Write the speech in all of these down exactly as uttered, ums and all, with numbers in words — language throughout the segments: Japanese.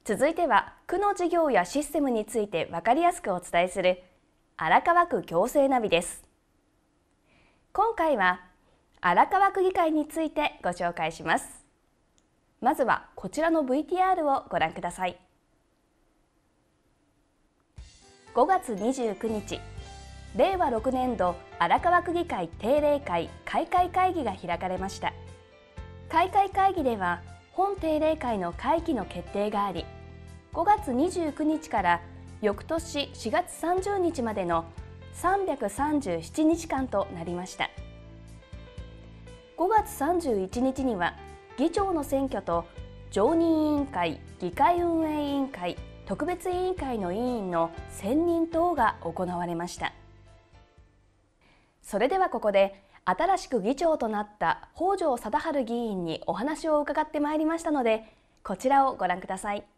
続いては区の事業やシステムについて分かりやすくお伝えする荒川区行政ナビです。今回は荒川区議会についてご紹介します。まずはこちらの ブイティーアール をご覧ください。ごがつにじゅうくにち、れいわろくねんど荒川区議会定例会開会会議が開かれました。開会会議では本定例会の会期の決定があり、ごがつにじゅうくにちから翌年しがつさんじゅうにちまでのさんびゃくさんじゅうななにちかんとなりました。ごがつさんじゅういちにちには議長の選挙と常任委員会、議会運営委員会、特別委員会の委員の選任等が行われました。それではここで新しく議長となった北条貞治議員にお話を伺ってまいりましたので、こちらをご覧ください。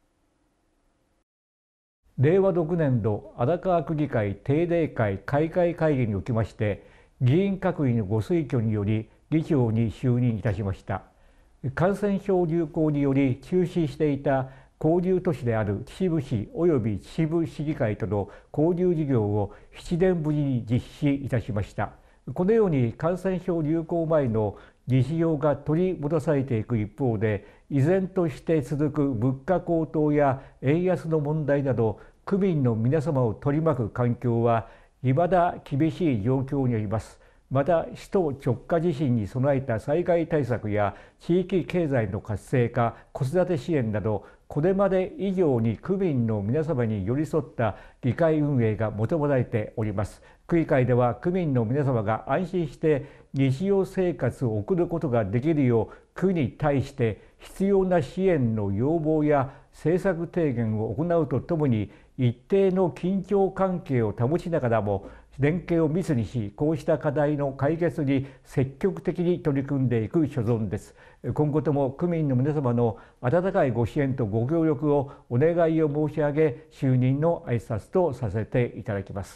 れいわろくねんど荒川区議会定例会開会会議におきまして、議員各位のご推挙により議長に就任いたしました。感染症流行により中止していた交流都市である秩父市および秩父市議会との交流事業をななねんぶりに実施いたしました。このように感染症流行前の日常が取り戻されていく一方で、依然として続く物価高騰や円安の問題など、区民の皆様を取り巻く環境はいまだ厳しい状況にあります。また、首都直下地震に備えた災害対策や地域経済の活性化、子育て支援など、これまで以上に区民の皆様に寄り添った議会運営が求められております。区議会では区民の皆様が安心して日常生活を送ることができるよう、区に対して必要な支援の要望や政策提言を行うとともに、一定の緊張関係を保ちながらも連携を密にし、こうした課題の解決に積極的に取り組んでいく所存です。今後とも区民の皆様の温かいご支援とご協力をお願いを申し上げ、就任の挨拶とさせていただきます。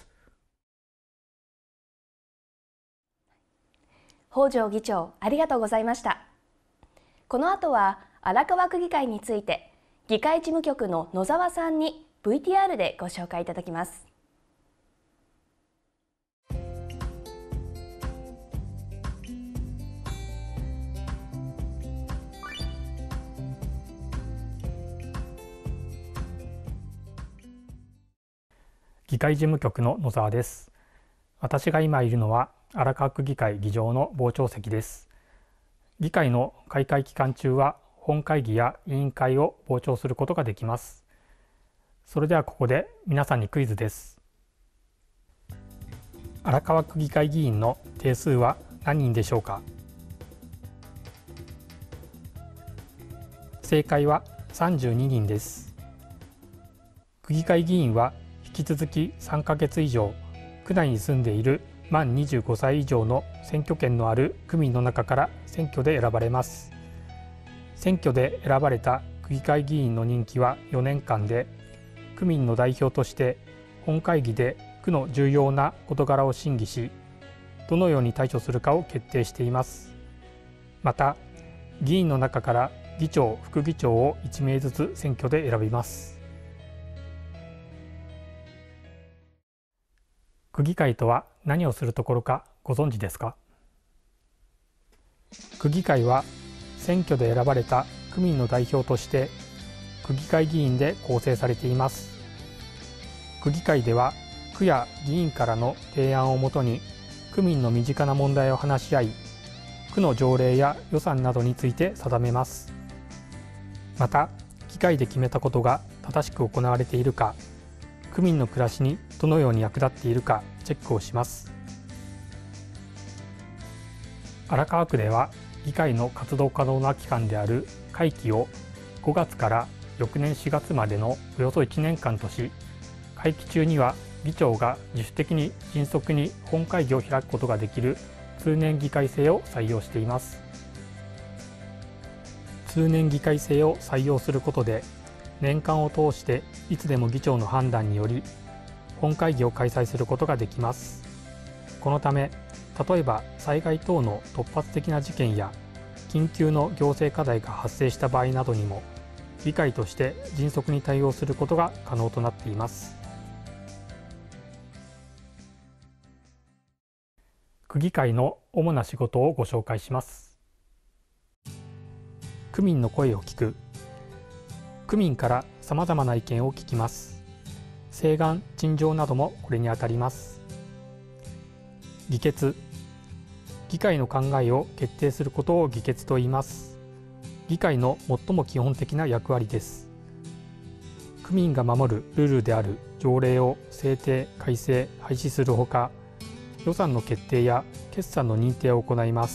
北条議長、ありがとうございました。この後は荒川区議会について議会事務局の野沢さんに ブイティーアール でご紹介いただきます。 議会事務局の野沢です。私が今いるのは荒川区議会議場の傍聴席です。議会の開会期間中は本会議や委員会を傍聴することができます。それではここで皆さんにクイズです。荒川区議会議員の定数は何人でしょうか？正解はさんじゅうににんです。区議会議員は引き続きさんかげついじょう区内に住んでいる満にじゅうごさい以上の選挙権のある区民の中から選挙で選ばれます。選挙で選ばれた区議会議員の任期はよねんかんで、区民の代表として本会議で区の重要な事柄を審議し、どのように対処するかを決定しています。また、議員の中から議長・副議長をいちめいずつ選挙で選びます。区議会とは何をするところかご存知ですか？区議会は選挙で選ばれた区民の代表として区議会議員で構成されています。区議会では区や議員からの提案をもとに区民の身近な問題を話し合い、区の条例や予算などについて定めます。また、議会で決めたことが正しく行われているか、区民の暮らしにどのように役立っているかチェックをします。荒川区では議会の活動可能な期間である会期をごがつから翌年しがつまでのおよそいちねんかんとし、会期中には議長が自主的に迅速に本会議を開くことができる通年議会制を採用しています。通年議会制を採用することで、年間を通していつでも議長の判断により本会議を開催することができます。このため、例えば災害等の突発的な事件や緊急の行政課題が発生した場合などにも議会として迅速に対応することが可能となっています。区議会の主な仕事をご紹介します。区民の声を聞く。区民からさまざまな意見を聞きます。請願・陳情などもこれにあたります。議決。議会の考えを決定することを議決と言います。議会の最も基本的な役割です。区民が守るルールである条例を制定・改正・廃止するほか、予算の決定や決算の認定を行います。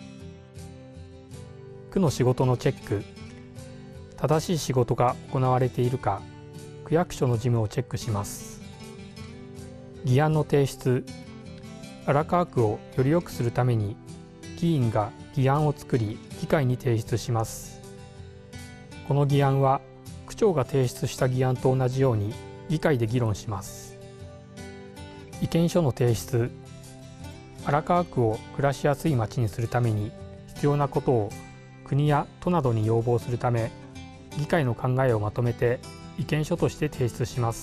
区の仕事のチェック。正しい仕事が行われているか、区役所の事務をチェックします。議案の提出。荒川区をより良くするために、議員が議案を作り、議会に提出します。この議案は、区長が提出した議案と同じように、議会で議論します。意見書の提出。荒川区を暮らしやすい街にするために必要なことを国や都などに要望するため、議会の考えをまとめて意見書として提出します。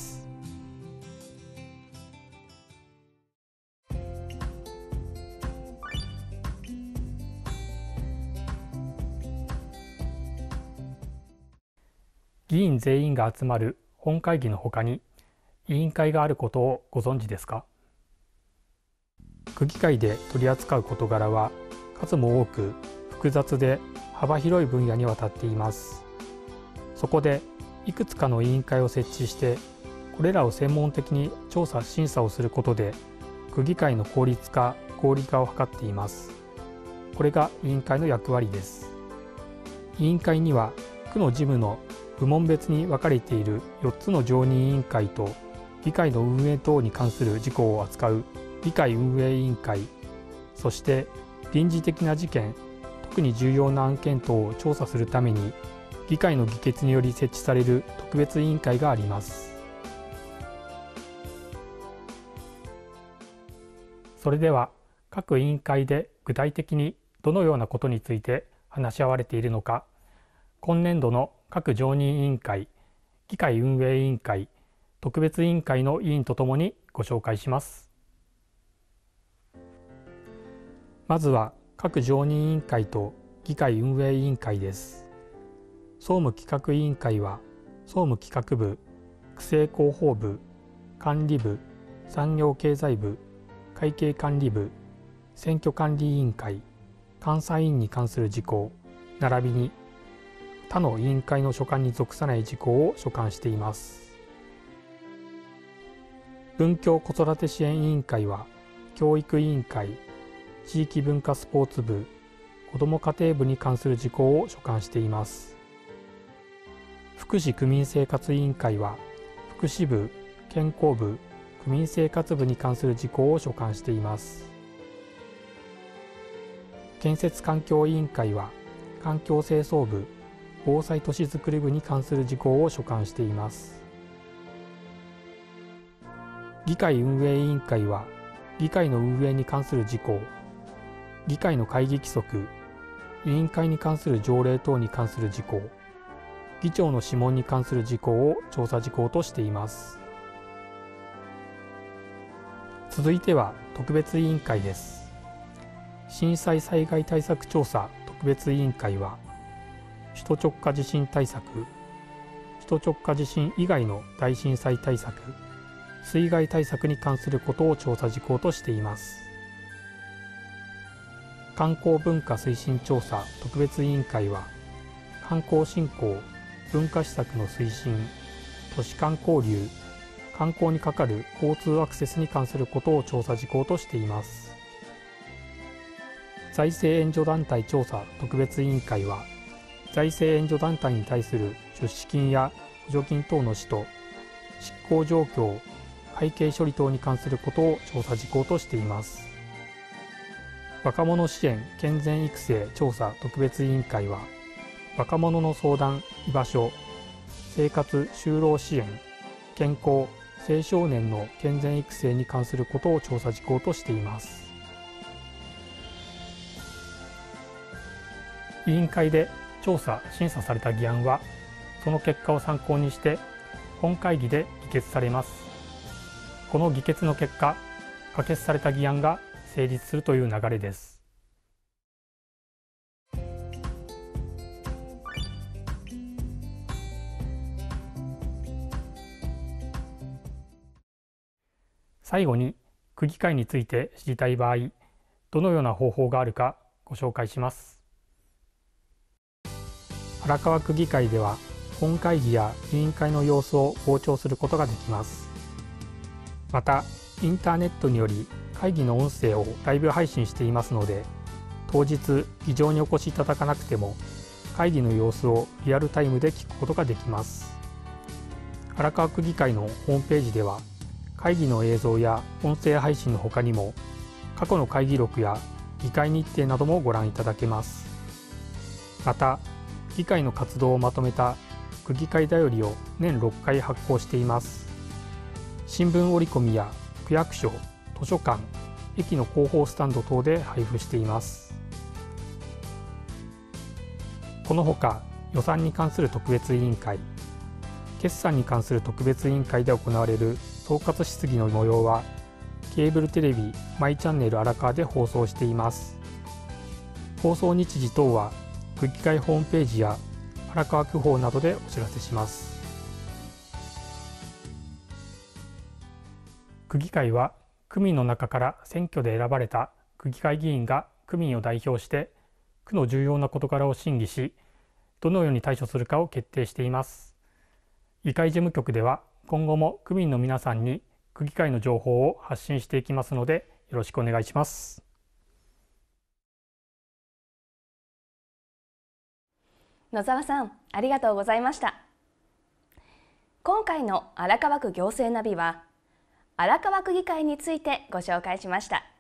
議員全員が集まる本会議のほかに委員会があることをご存知ですか？区議会で取り扱う事柄は数も多く複雑で幅広い分野にわたっています。そこでいくつかの委員会を設置してこれらを専門的に調査・審査をすることで区議会の効率化・合理化を図っています。これが委員会の役割です。委員会には区の事務の部門別に分かれているよっつの常任委員会と議会の運営等に関する事項を扱う議会運営委員会、そして臨時的な事件、特に重要な案件等を調査するために議会の議決により設置される特別委員会があります。それでは各委員会で具体的にどのようなことについて話し合われているのか、今年度の各常任委員会、議会運営委員会、特別委員会の委員とともにご紹介します。まずは各常任委員会と議会運営委員会です。総務企画委員会は総務企画部、区政広報部、管理部、産業経済部、会計管理部、選挙管理委員会、監査委員に関する事項、並びに他の委員会の所管に属さない事項を所管しています。文教子育て支援委員会は教育委員会、地域文化スポーツ部、子ども家庭部に関する事項を所管しています。福祉区民生活委員会は福祉部、健康部、区民生活部に関する事項を所管しています。建設環境委員会は環境清掃部、防災都市づくり部に関する事項を所管しています。議会運営委員会は議会の運営に関する事項、議会の会議規則、委員会に関する条例等に関する事項、議長の諮問に関する事項を調査事項としています。続いては特別委員会です。震災災害対策調査特別委員会は首都直下地震対策、首都直下地震以外の大震災対策、水害対策に関することを調査事項としています。観光文化推進調査特別委員会は観光振興、文化施策の推進、都市間交流、観光にかかる交通アクセスに関することを調査事項としています。財政援助団体調査特別委員会は財政援助団体に対する出資金や補助金等の使途、執行状況、会計処理等に関することを調査事項としています。若者支援健全育成調査特別委員会は若者の相談・居場所、生活・就労支援、健康・青少年の健全育成に関することを調査事項としています。委員会で調査・審査された議案はその結果を参考にして本会議で議決されます。この議決の結果、可決された議案が成立するという流れです。最後に区議会について知りたい場合、どのような方法があるかご紹介します。荒川区議会では本会議や委員会の様子を傍聴することができます。またインターネットにより会議の音声をライブ配信していますので、当日議場にお越しいただかなくても会議の様子をリアルタイムで聞くことができます。荒川区議会のホームページでは会議の映像や音声配信の他にも過去の会議録や議会日程などもご覧いただけます。また議会の活動をまとめた区議会だよりを年ろっかい発行しています。新聞折り込みや区役所、図書館、駅の広報スタンド等で配布しています。このほか予算に関する特別委員会、決算に関する特別委員会で行われる総括質疑の模様はケーブルテレビマイチャンネル荒川で放送しています。放送日時等は区議会ホームページや荒川区報などでお知らせします。区議会は区民の中から選挙で選ばれた区議会議員が区民を代表して区の重要な事柄を審議し、どのように対処するかを決定しています。議会事務局では今後も区民の皆さんに区議会の情報を発信していきますので、よろしくお願いします。 野沢さん、ありがとうございました。今回の荒川区行政ナビは荒川区議会についてご紹介しました。